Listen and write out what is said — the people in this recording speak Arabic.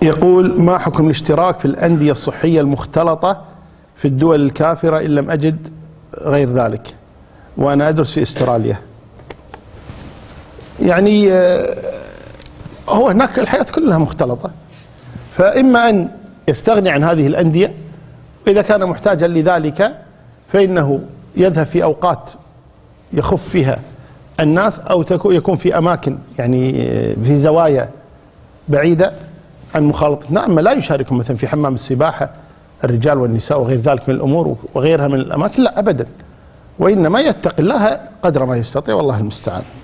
يقول: ما حكم الاشتراك في الأندية الصحية المختلطة في الدول الكافرة إن لم أجد غير ذلك، وأنا أدرس في استراليا؟ يعني هو هناك الحياة كلها مختلطة، فإما أن يستغني عن هذه الأندية، وإذا كان محتاجا لذلك فإنه يذهب في أوقات يخف فيها الناس، أو يكون في أماكن يعني في زوايا بعيدة عن مخالطتنا. أما لا يشاركهم مثلا في حمام السباحة الرجال والنساء وغير ذلك من الأمور وغيرها من الأماكن، لا أبدا، وإنما يتقي الله قدر ما يستطيع، والله المستعان.